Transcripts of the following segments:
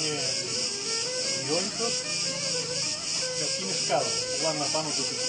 είναι Ιόνιτος και αυτή είναι σκάλα. Βάλουμε πάνω το πίσω.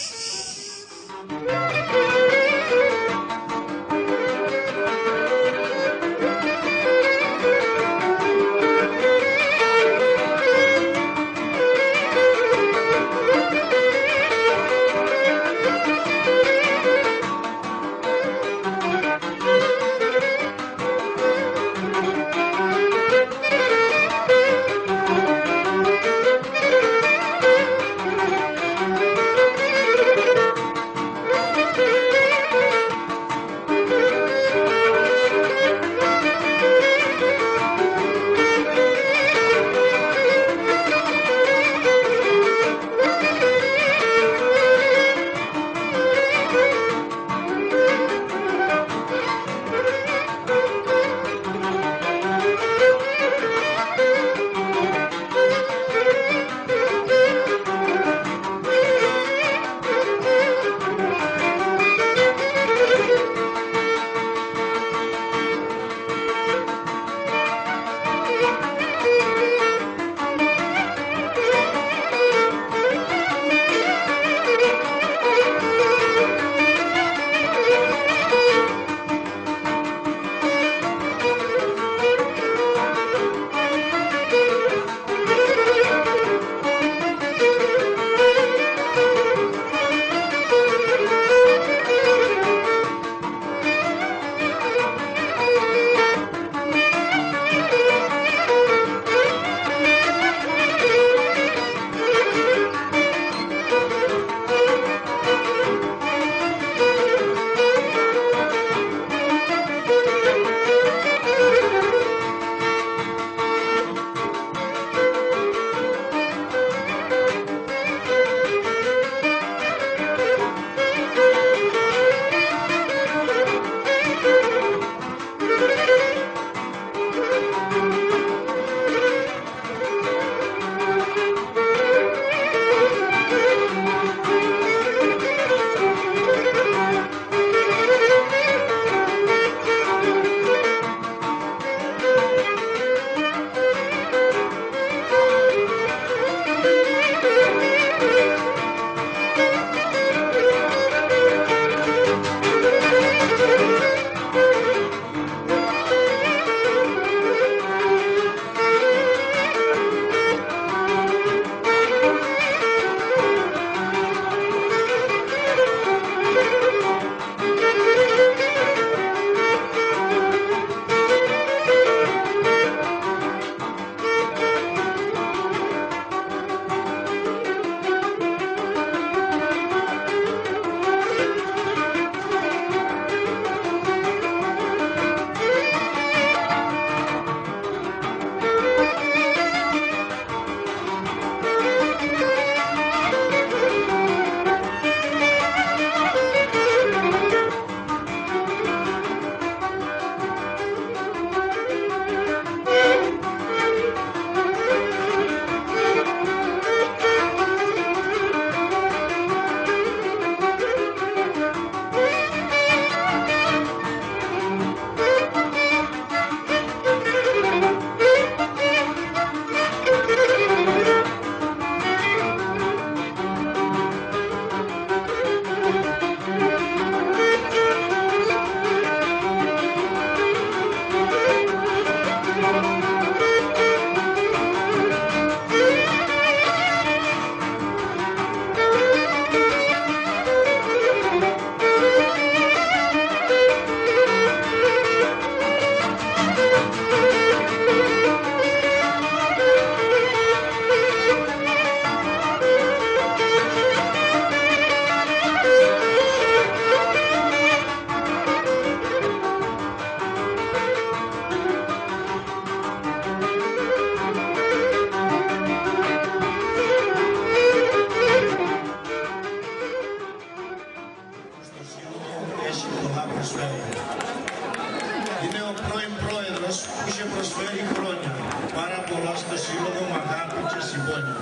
Είναι ο πρώην πρόεδρος που είχε προσφέρει χρόνια πάρα πολλά στο σύλλογο με αγάπη και συμπόνια.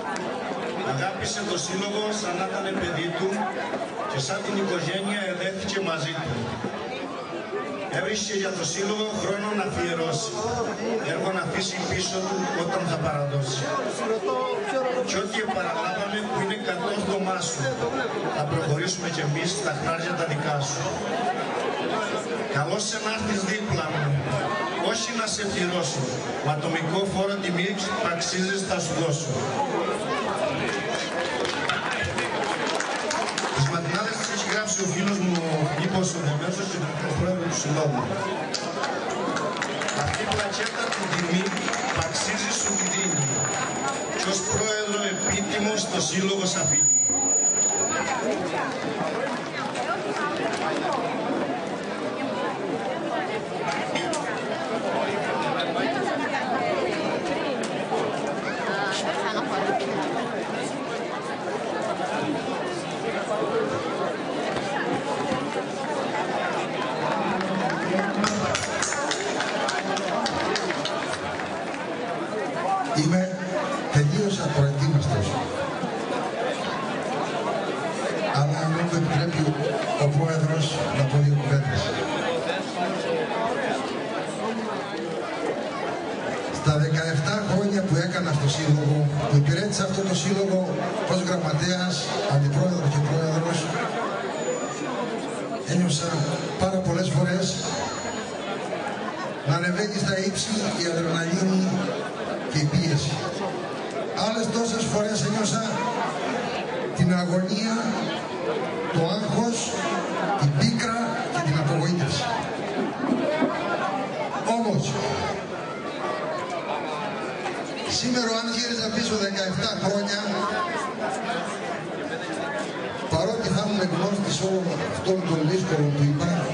Αγάπησε το σύλλογο σαν να ήταν παιδί του και σαν την οικογένεια εδέθηκε μαζί του. Έβρισκε για το σύλλογο χρόνο να αφιερώσει, έργο να αφήσει πίσω του θα παραδώσει. Και ό,τι επαναλάβαμε που είναι κατόρθωμά σου, θα προχωρήσουμε κι εμείς στα χνάρια τα δικά σου. Καλώς σε να έρθεις δίπλα μου, όχι να σε πληρώσω, με ατομικό φόρο τιμής που αξίζεις θα σου δώσω. Τις ματινάδες τις έχει γράψει ο φίλος μου ο Φίλιππος ο Δεμέσος και ο πρόεδρος του Συλλόγου. Αυτή η πλακέτα του τιμή που αξίζει σου τη δίνει και ως πρόεδρο επίτιμος το Σύλλογο σ' αφήνει. Είμαι τελείως απροετοίμαστος. Αλλά αν μου επιτρέπει ο πρόεδρος να πω δύο κουβέντες. Στα 17 χρόνια που έκανα στο Σύλλογο, που υπηρέτησα αυτό το Σύλλογο ως γραμματέας, αντιπρόεδρος και πρόεδρος, ένιωσα πάρα πολλές φορές να ανεβαίνει στα ύψη η αδρεναλίνη και η πίεση. Άλλες τόσες φορές ένιωσα την αγωνία, το άγχος, την πίκρα και την απογοήτευση. Όμως, σήμερα αν γύριζα πίσω 17 χρόνια, παρότι θα ήμουν γνώστης όλων αυτών των δύσκολων που υπάρχουν,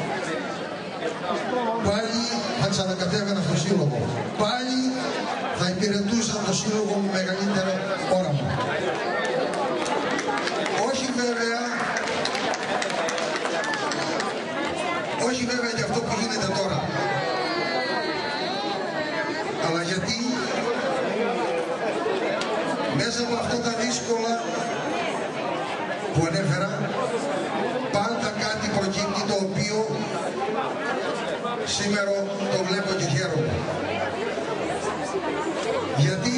πάλι θα ξανακατέβαινα στο Σύλλογο. Πάλι θα υπηρετούσα το Σύλλογο με μεγαλύτερο όραμα. Όχι βέβαια για αυτό που γίνεται τώρα. Αλλά γιατί μέσα από αυτά τα δύσκολα που ανέφερα, πάντα κάτι προκύπτει το οποίο σήμερα το βλέπω και χαίρομαι. Γιατί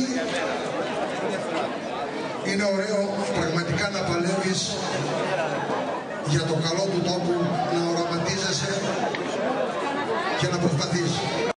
είναι ωραίο πραγματικά να παλεύεις για το καλό του τόπου, να οραματίζεσαι και να προσπαθείς.